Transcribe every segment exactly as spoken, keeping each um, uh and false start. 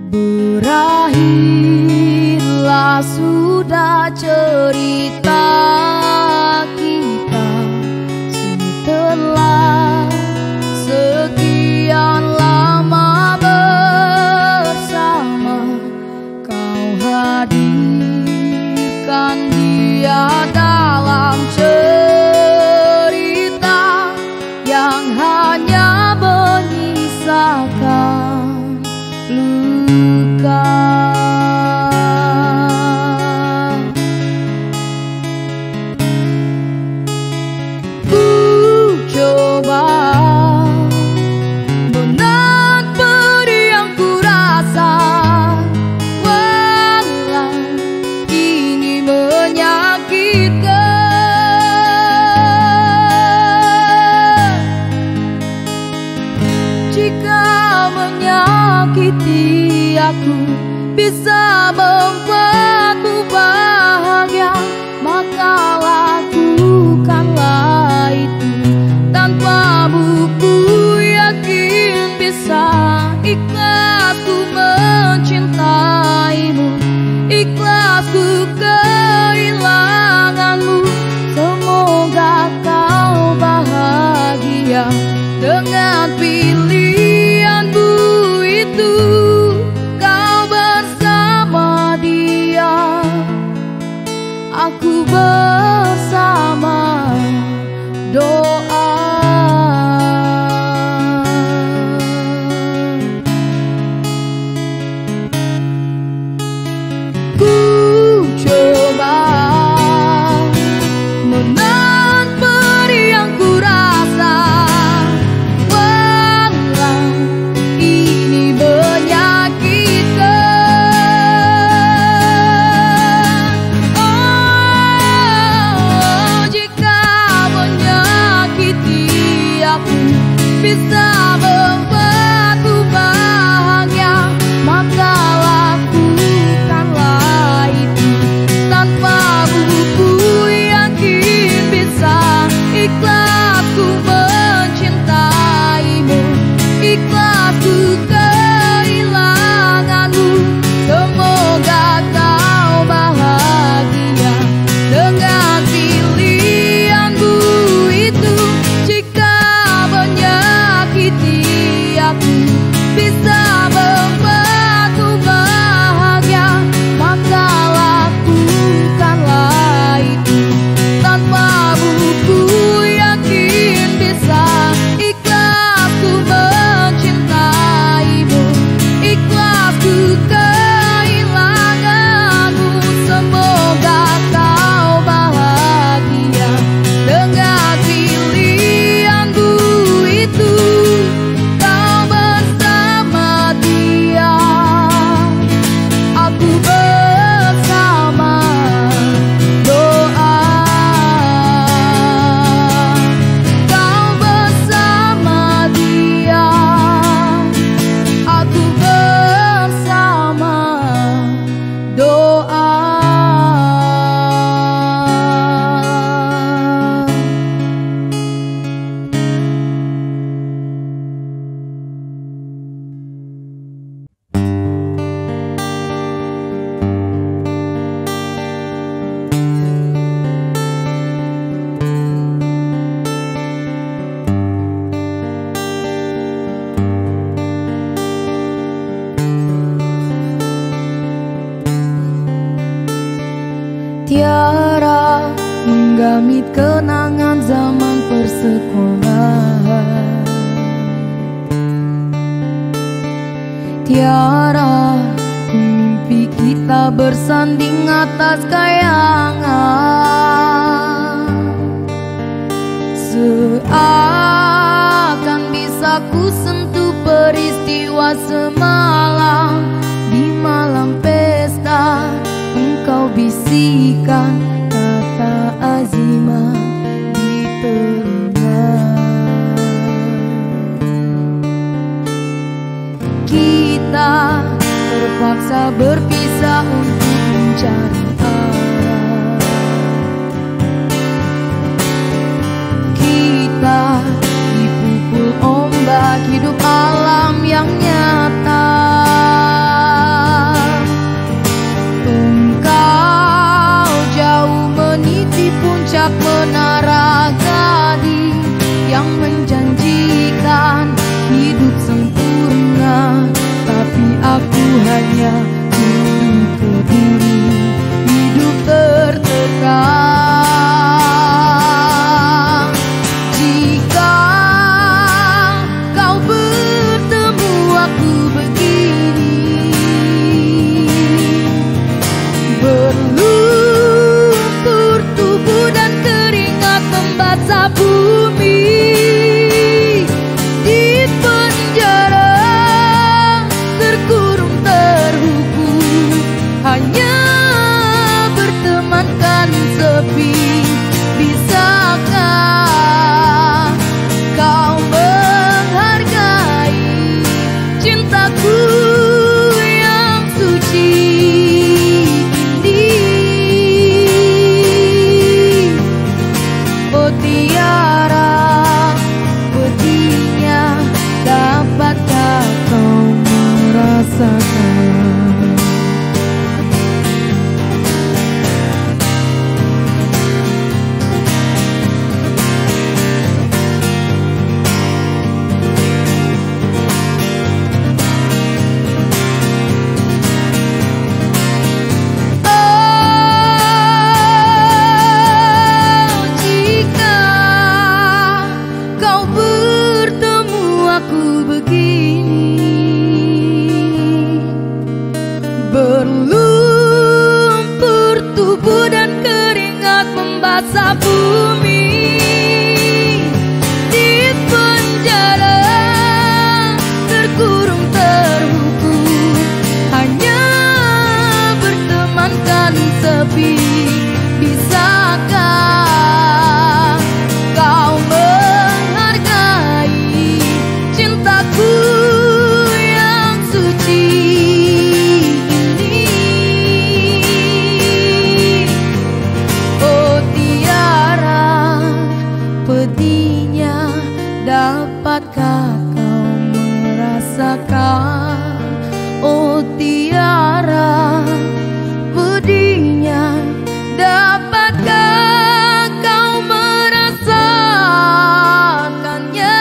Berakhirlah sudah cerita kita setelah sekian lama bersama. Kau hadirkan dia dalam cerita yang hanya menyisakan luka. Ku coba menahan pedih yang ku rasa, walau ini menyakitkan. Jika menyakiti aku bisa membuatmu bahagia, maka lakukanlah itu. Tanpa buku yakin bisa ikhlas ku mencintaimu, ikhlas ku kehilanganmu. Semoga kau bahagia dengan pilihanmu itu. Kau bersama dia, aku bersama doa. Ku coba menahan pedih yang ku rasa, walau ini menyakitkan. Oh, jika menyakiti aku bisa membuatku bahagia, maka lakukanlah itu. Tanpa buku yakin bisa ikhlas ku mencintaimu, ikhlas ku kehilanganmu. Semoga kau bahagia dengan pilihanmu itu. Jika menyakiti aku bisa membuatku bahagia, maka lakukanlah itu. Tanpa buku yakin bisa ikhlas ku mencintaimu, ikhlas ku kehilanganmu. Semoga kau bahagia dengan pilihanmu itu. Kau bersama dia, aku bersama doa. Kau bersama dia, aku bersama doa. Tiara menggamit kenangan zaman persekolahan. Tiara mimpi kita bersanding atas kayangan. Seakan bisa ku sentuh peristiwa semalam. Di malam pesta engkau bisikan kata azimat di telinga. Kita terpaksa berpisah untuk mencari arah. Kita dipukul ombak hidup alam yang nyata. cintaku yang suci ini. Oh tiara pedihnya, dapatkah kau merasakan? Berlumpur tubuh dan keringat membasah bumi. Di penjara terkurung terhukum, hanya bertemankan sepi. Bisakah kau menghargai cintaku yang suci? Dapatkah kau merasakan? Oh tiara pedihnya, dapatkah kau merasakannya?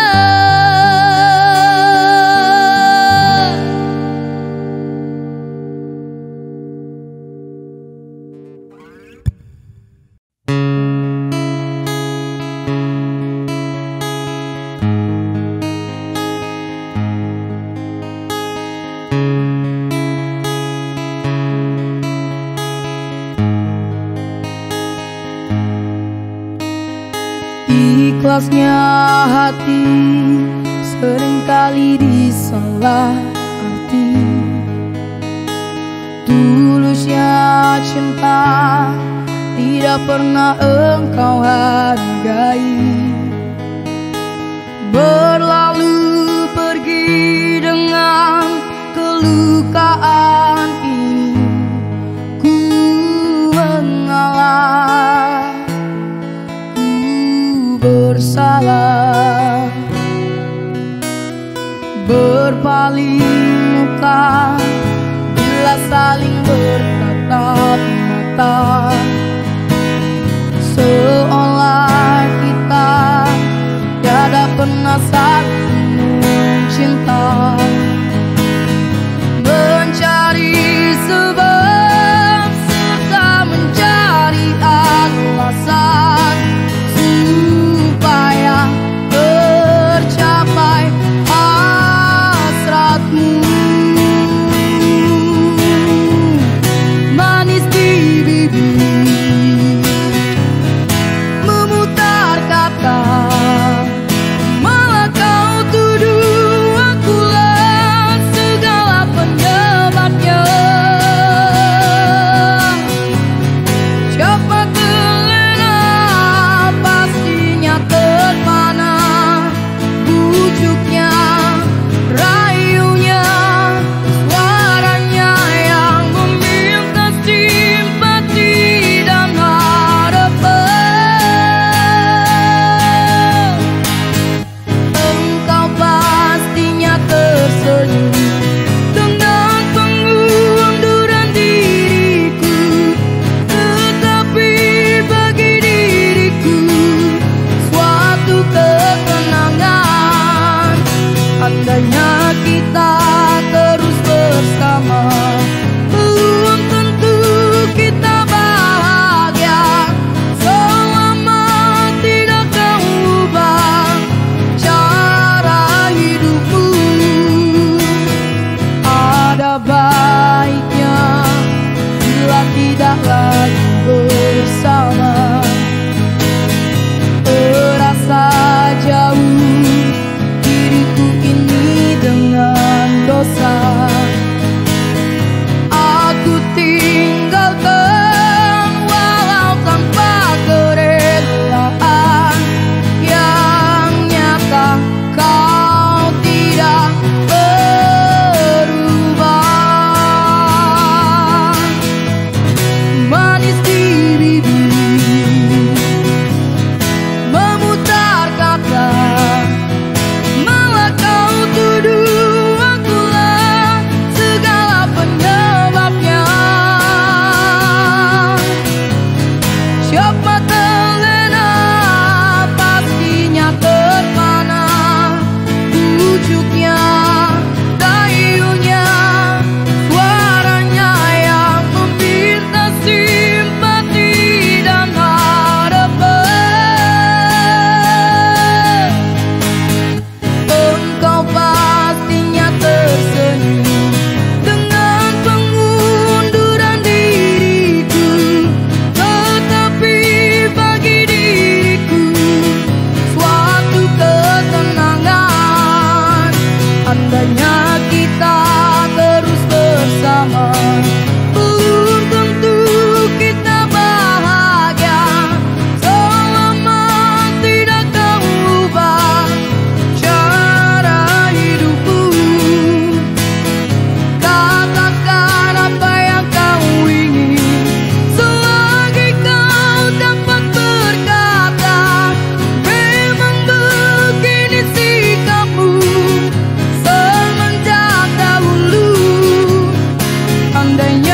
Ikhlasnya hati seringkali disalah arti. Tulusnya cinta tidak pernah engkau hargai. Berlalu pergi dengan kelukaan ini, ku mengalah, bersalah. Berpaling muka bila saling bertatap mata, seolah kita tiada pernah saling mencinta. Mencari sebab serta mencari alasan supaya tercapai hasratmu. Manis di bibir memutar kata, malah kau tuduh akulah segala penyebabnya. Cepat terlena pastinya terpana, bujuknya, rayunya, suaranya yang meminta simpati dan harapan. Engkau pastinya tersenyum dengan pengunduran diriku, tetapi bagi diriku suatu ketenangan andainya kita terus bersama. Belum tentu kita bahagia selama tidak kau ubah cara hidupmu. Ada baiknya bila tidak lagi bersama, terasa jauh diriku ini dengan dosa. Aku tinggalkan walau tanpa kerelaan, yang nyata kau tidak peduli. bersama. Belum tentu kita bahagia selama tidak kau ubah cara hidupku. Katakan apa yang kau ingin selagi kau dapat berkata. Memang begini sikapmu semenjak dahulu. Andai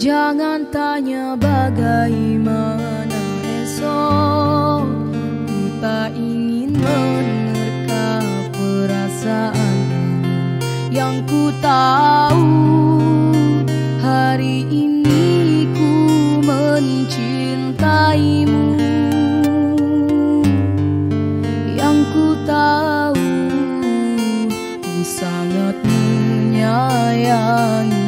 Jangan tanya bagaimana esok, ku tak ingin menerka perasaanmu. Yang ku tahu hari ini ku mencintaimu. Yang ku tahu ku sangat menyayangimu.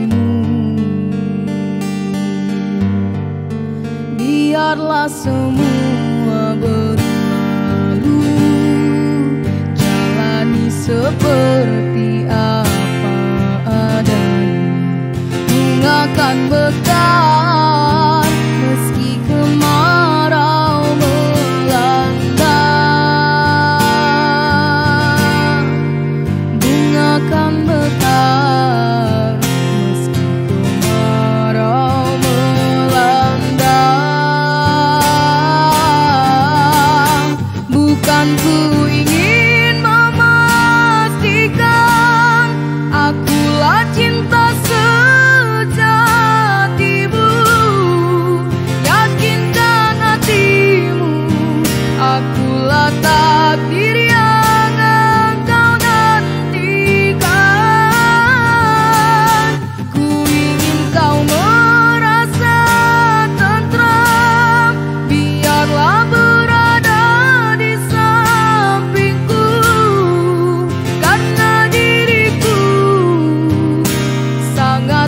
Biarlah semua berlalu, jalani seperti apa adanya. Bunga akan mekar meski kemarau melanda. Bunga akan mekar meski kemarau melanda. Bukan ku ingin memastikan akulah cinta sejatimu. Yakinkan hatimu, akulah takdir yang engkau nantikan. Ku ingin kau merasa tentram, biarlah berada di sampingku, karena diriku sangat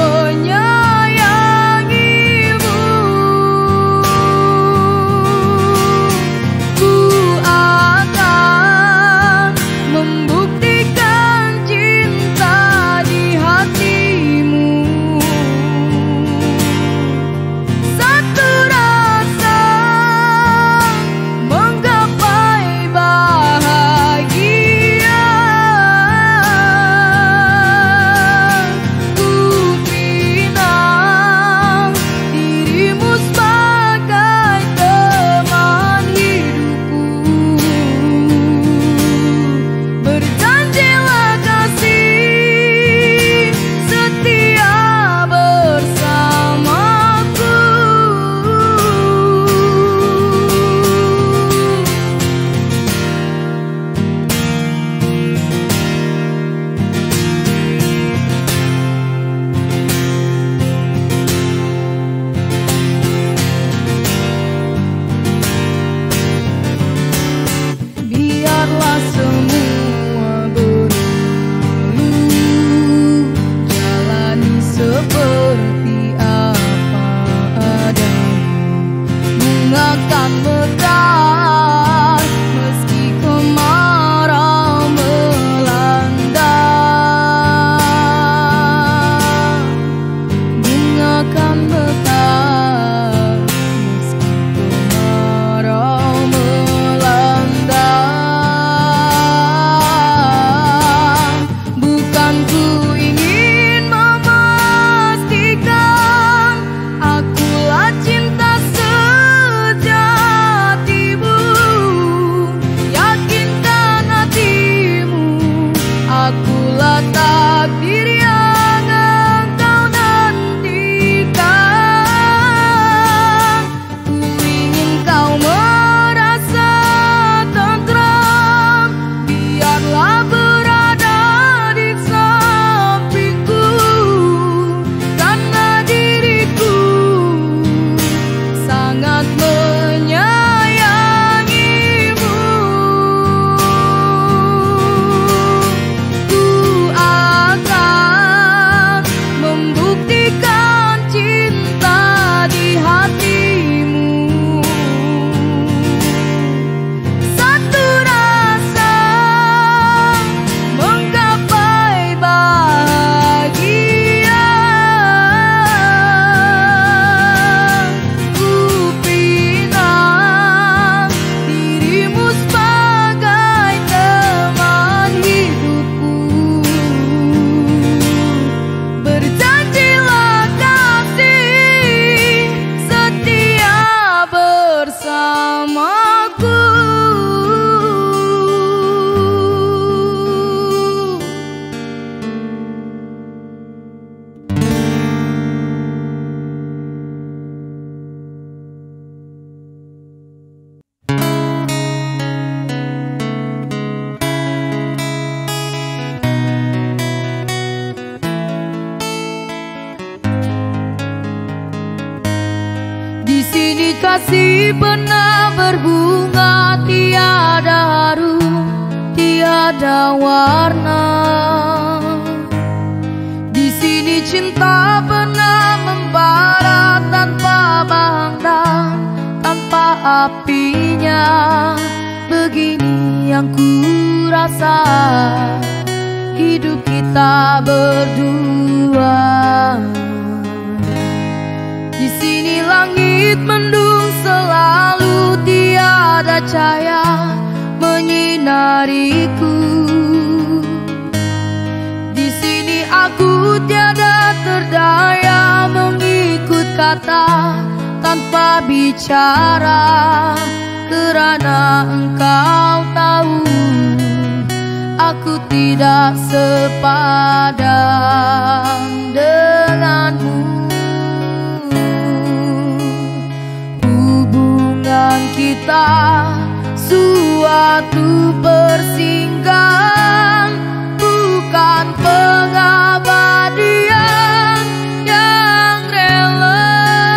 menyayangimu. Ku akan kasih pernah berbunga, tiada harum, tiada warna. Di sini cinta pernah membara tanpa bahan dan tanpa apinya. Begini yang ku rasa hidup kita berdua. Di sini langit mendung selalu, tiada cahaya menyinariku. Di sini aku tiada terdaya mengikut kata tanpa bicara, kerana engkau tahu aku tidak sepadan denganmu. Hubungan kita suatu persinggahan, bukan pengabadian yang rela.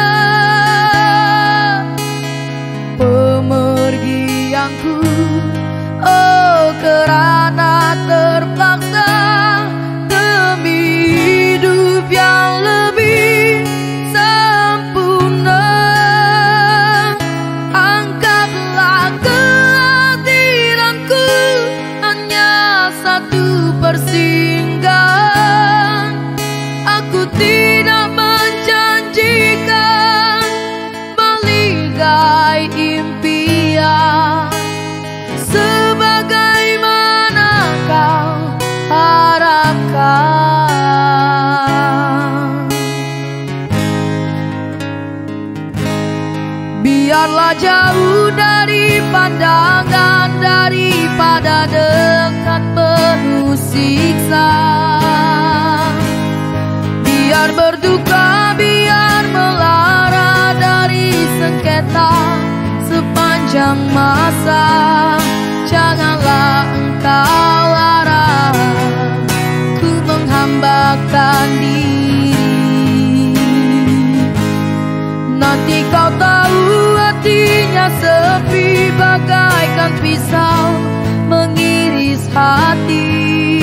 Pemergianku, oh kerana terpaksa demi hidup yang lebih sempurna. Anggaplah kehadiranku hanya satu persinggahan. Aku tidak menjanjikan meligai impian sebagaimana kau harapkan. Biarlah jauh dari pandangan, daripada dekat penuh siksa. Biar berduka, biar melara dari sengketa sepanjang masa. Janganlah engkau larang ku menghambakan diri. Nanti kau tahu artinya sepi, bagaikan pisau mengiris hati.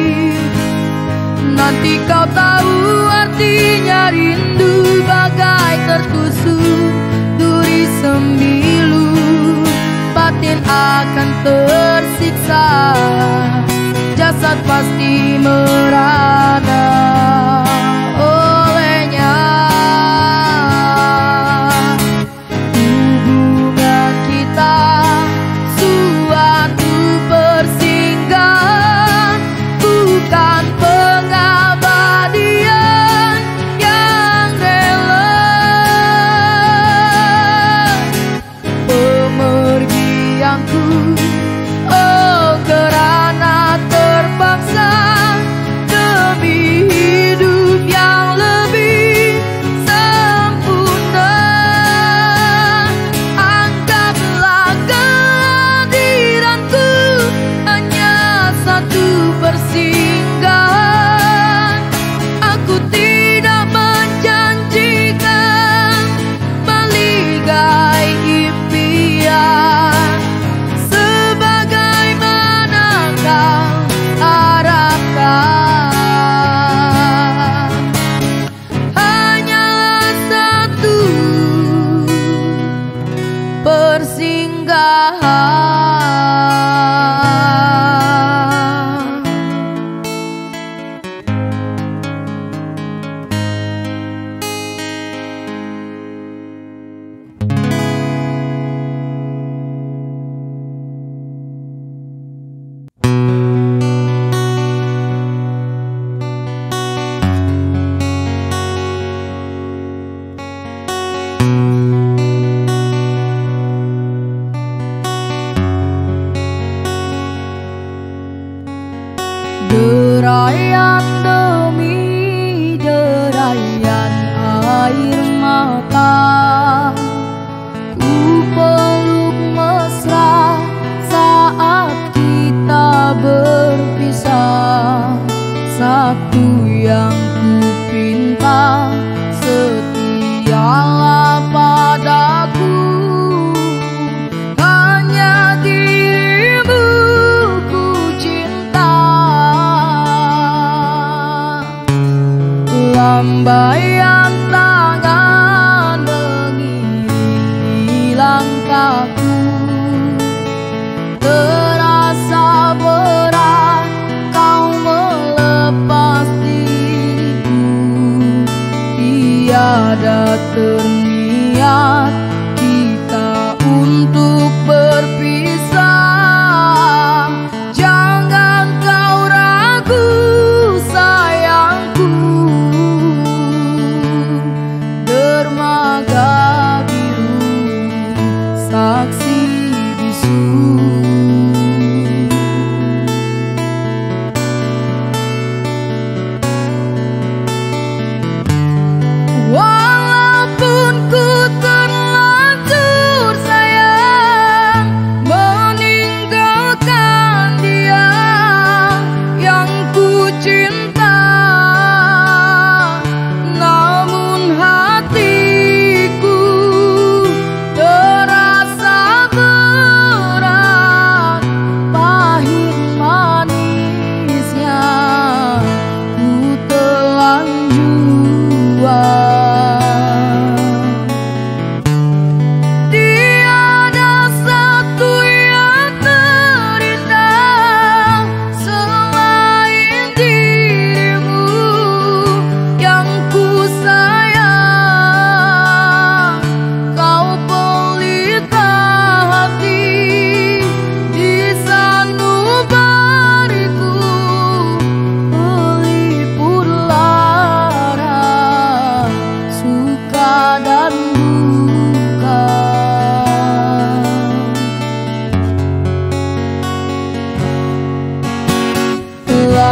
Nanti kau tahu artinya rindu, bagai tertusuk duri sembilu. Batin akan tersiksa, jasad pasti merana olehnya. Hubungan kita suatu persinggahan, bukan pengabadian yang rela. Pemergianku, oh kerana terpaksa demi hidup yang lebih sempurna. Anggaplah kehadiranku hanya satu persinggahan. Aku tidak menjanjikan meligai impian sebagaimana kau harapkan. Hanyalah satu persinggahan. Derayan demi derayan air mata, ku peluk mesra saat kita berpisah. Satu yang ku pinta, setialah padaku.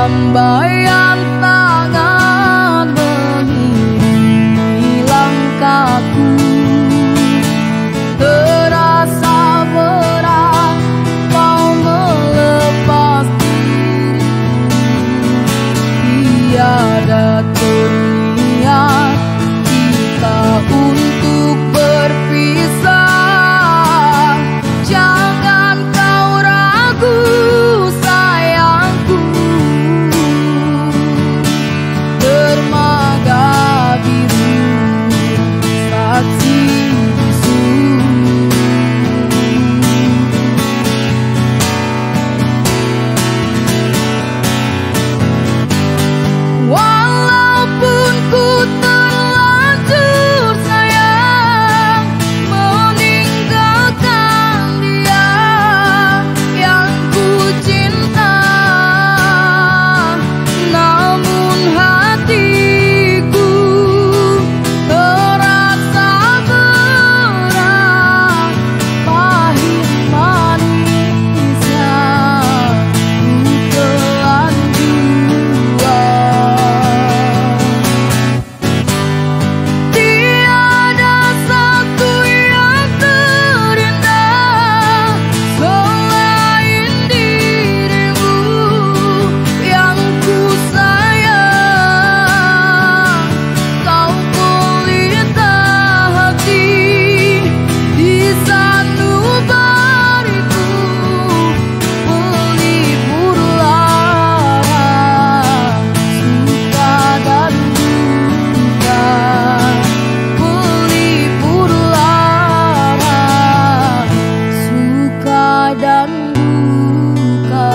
lambaian tangan mengiringi langkahku. Terasa berat kau melepas diriku. Tiada terniat kita untuk berpisah. Jangan kau ragu sayangku. Dermaga biru saksi bisu. Walaupun ku terlanjur sayang meninggalkan dia yang ku cinta, namun hatiku terasa berat. Pahit manisnya ku telan jua. Tiada satu yang terindah selain dirimu yang ku sayang. Kau pelita hati di sanubariku, pelipur lara suka dan duka, pelipur lara suka dan duka.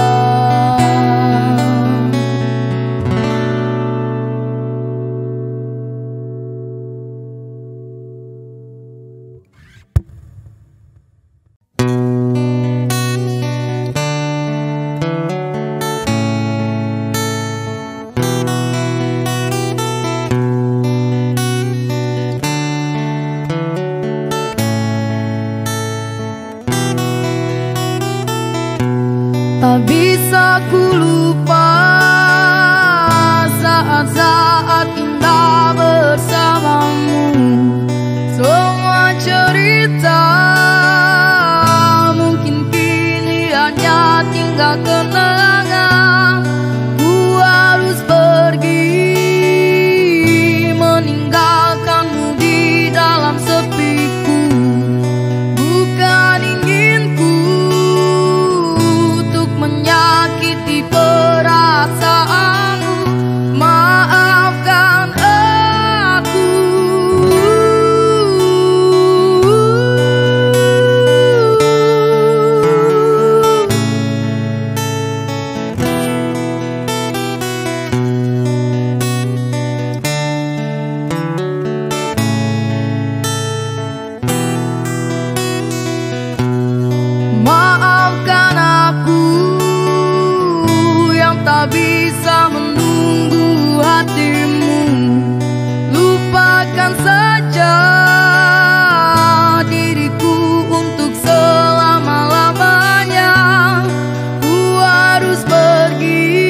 Tak bisa ku lupa saat-saat indah bersamamu. Semua cerita mungkin kini hanya tinggal kenangan. Ku harus pergi meninggalkanmu di dalam sepiku. Bukan inginku untuk menyakiti perasaanmu. Maafkan aku. Maafkan aku yang tak bisa menunggu hatimu. Lupakan saja diriku untuk selama-lamanya. Ku harus pergi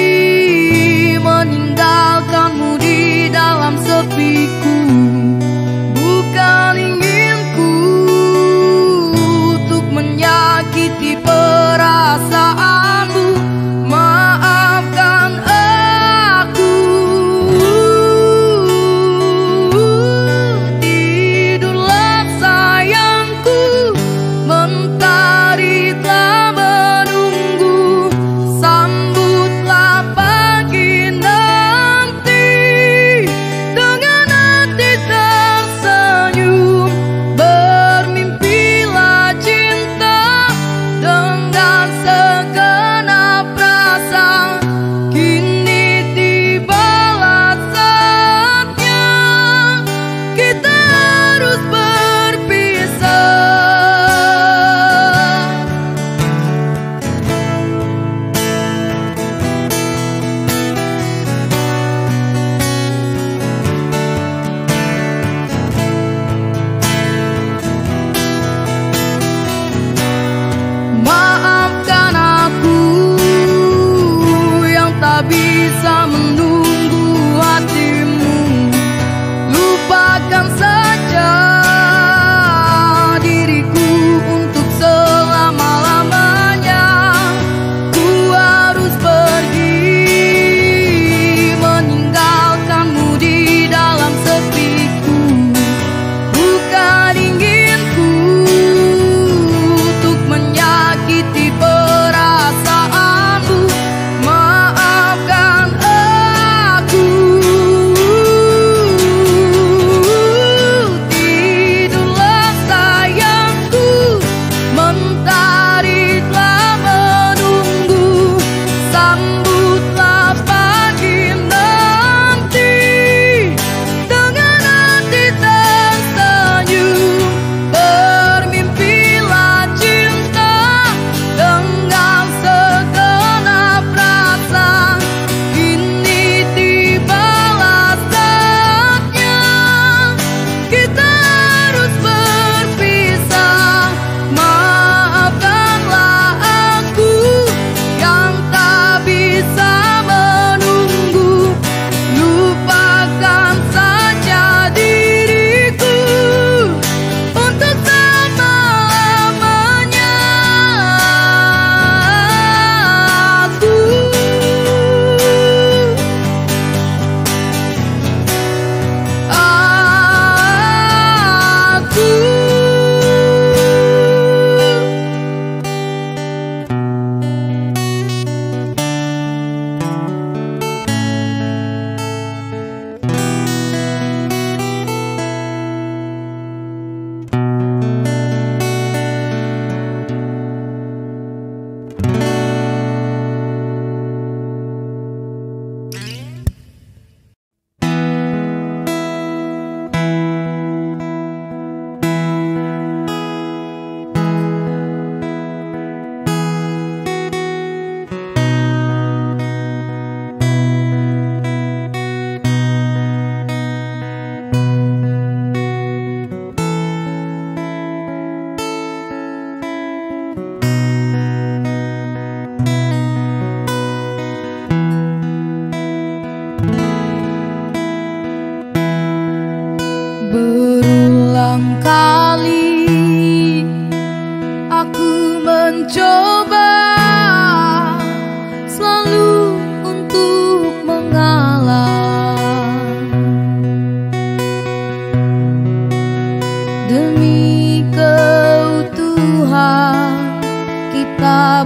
meninggalkanmu di dalam sepiku. Bukan inginku untuk menyakiti perasaanmu. Maafkan aku. Tidurlah sayangku, mentari telah menunggu. Sambutlah pagi nanti dengan hati tersenyum. Bermimpilah cinta dengan segala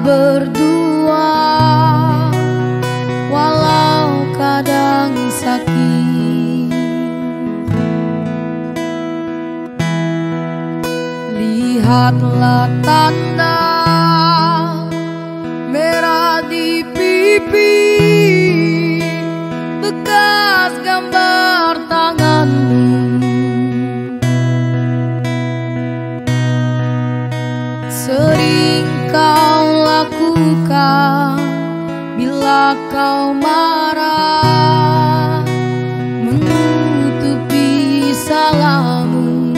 berdua, walau kadang sakit. Lihatlah tanda merah di pipi, bekas gambar tanganmu. Sering kau lakukan bila kau marah, menutupi salahmu.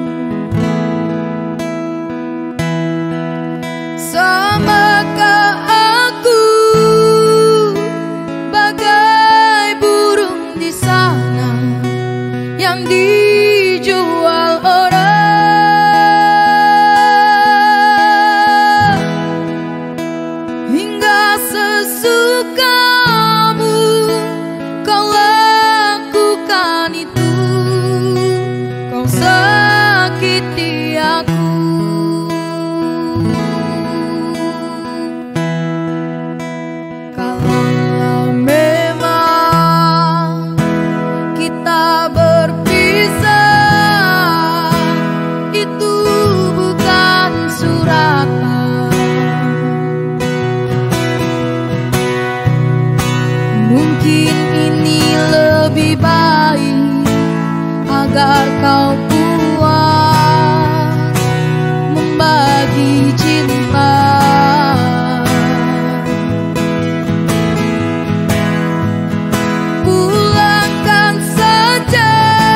Samakah aku bagai burung di sana yang dijual orang? Hingga sesukamu kau lakukan itu, kau sakiti aku. Kalau memang kita berpisah, itu bukan suratan. Mungkin ini lebih baik agar kau puas membagi cinta. Pulangkan saja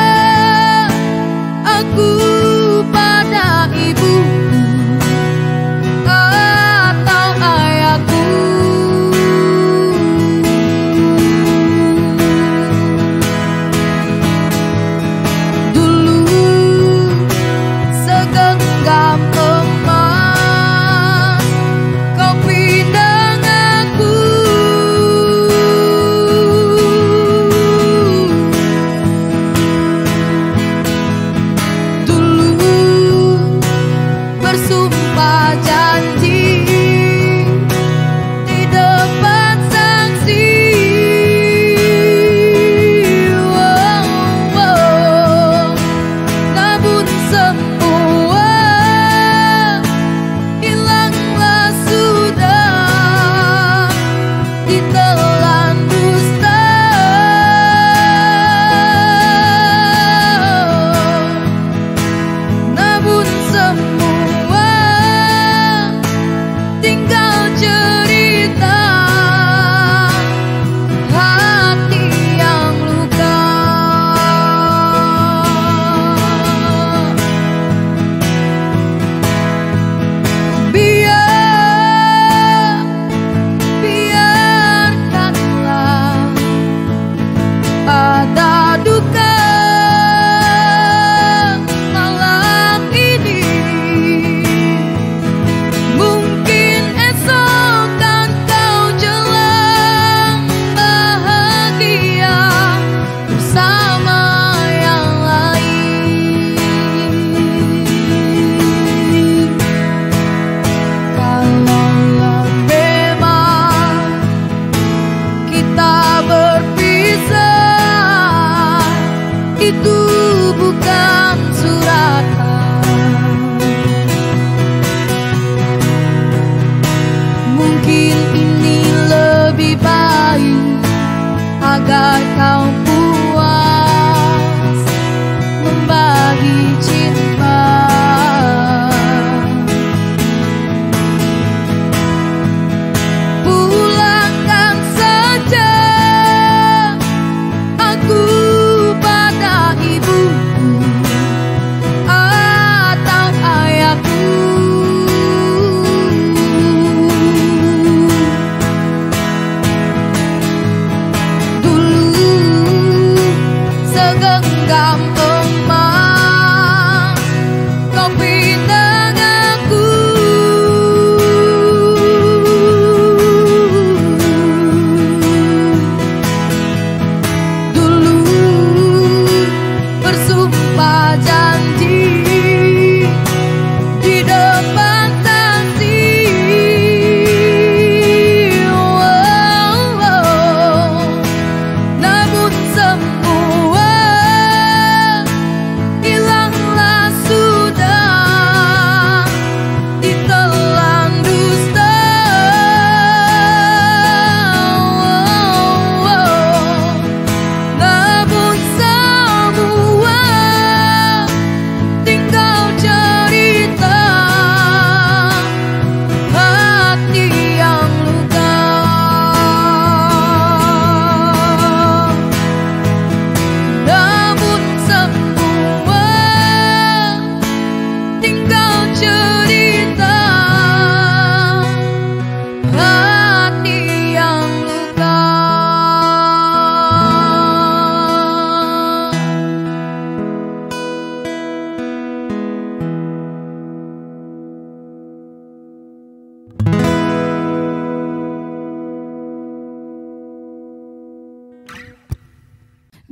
aku pada ibuku atau ayahku. Segenggam emas kau pindang aku. Dulu bersumpah janji di depan saksi. Wow, wow. Namun semua hilanglah sudah ditelan dusta. Namun semua tinggal cerita hati yang luka. Biar, biarkanlah ada duka malam ini. Mungkin esok kan kau jelang bahagia bersama yang lain. Kalaulah memang kita berpisah, itu bukan suratan. Mungkin ini lebih baik agar kau puas membagi cinta. Pulangkan saja aku pada ibu.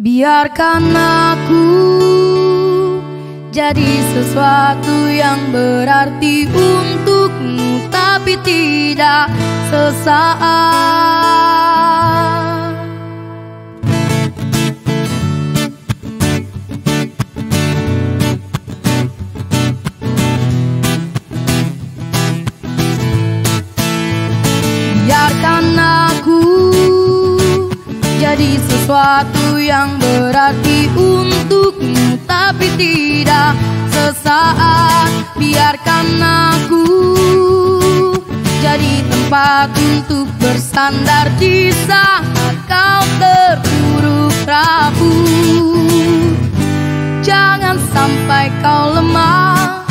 Biarkan aku jadi sesuatu yang berarti untukmu, tapi tidak sesaat. Biarkan aku jadi sesuatu yang berarti untukmu, tapi tidak sesaat. Biarkan aku jadi tempat untuk bersandar di saat kau terpuruk rapuh. Jangan sampai kau lemah,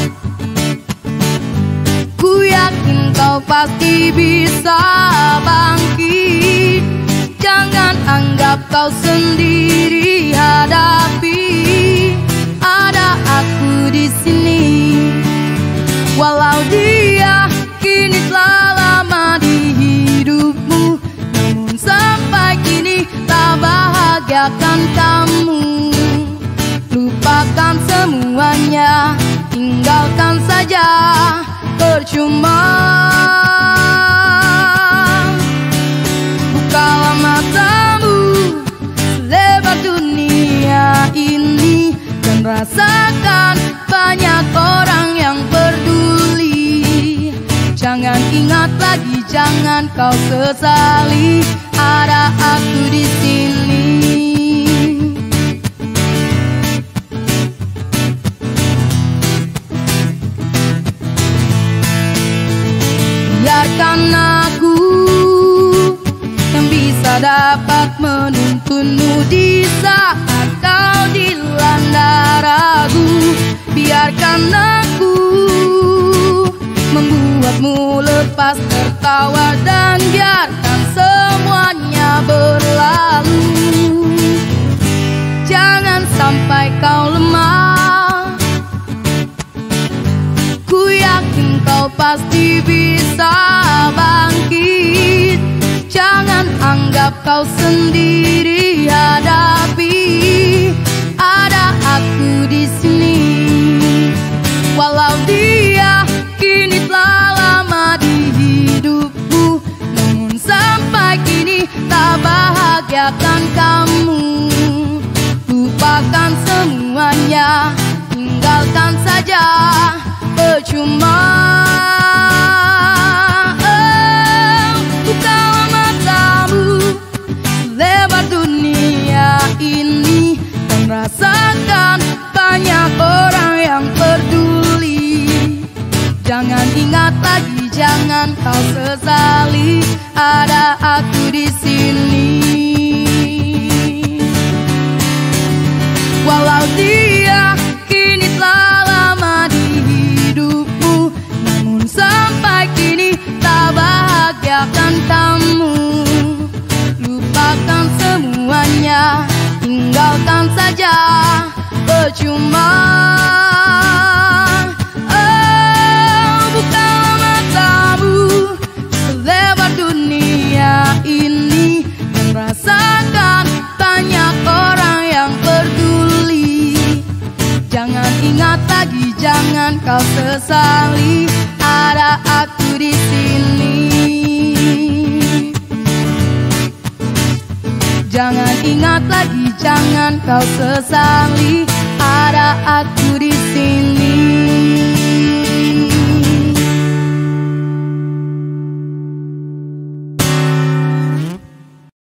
ku yakin kau pasti bisa bangkit. Jangan anggap kau sendiri hadapi, ada aku di sini. Walau dia kini telah lama di hidupmu, namun sampai kini tak bahagiakan kamu. Lupakan semuanya, tinggalkan saja, percuma. Bukalah matamu selebar dunia ini dan rasakan banyak orang yang peduli. Jangan ingat lagi, jangan kau sesali, ada aku di sini. Biarkan aku yang bisa dapat menuntunmu di saat kau dilanda ragu. Biarkan aku membuatmu lepas tertawa dan biarkan semuanya berlalu. Jangan sampai kau lemah, ku yakin kau pasti bisa bangkit. Jangan anggap kau sendiri hadapi, ada aku di sini. Walau dia kini telah lama di hidupmu, namun sampai kini tak bahagiakan kamu. Lupakan semuanya, tinggalkan saja, percuma. Oh, bukalah matamu selebar dunia ini dan rasakan banyak orang yang peduli. Jangan ingat lagi, jangan kau sesali, ada aku di sini. Walau dia kini telah lama di hidupmu, namun sampai kini tak bahagiakan kamu. Lupakan semuanya, tinggalkan saja, percuma. Oh, bukalah matamu selebar dunia ini dan rasakan banyak orang yang peduli. Jangan ingat lagi, jangan kau sesali, ada aku di sini. Jangan ingat lagi, jangan kau sesali, ada aku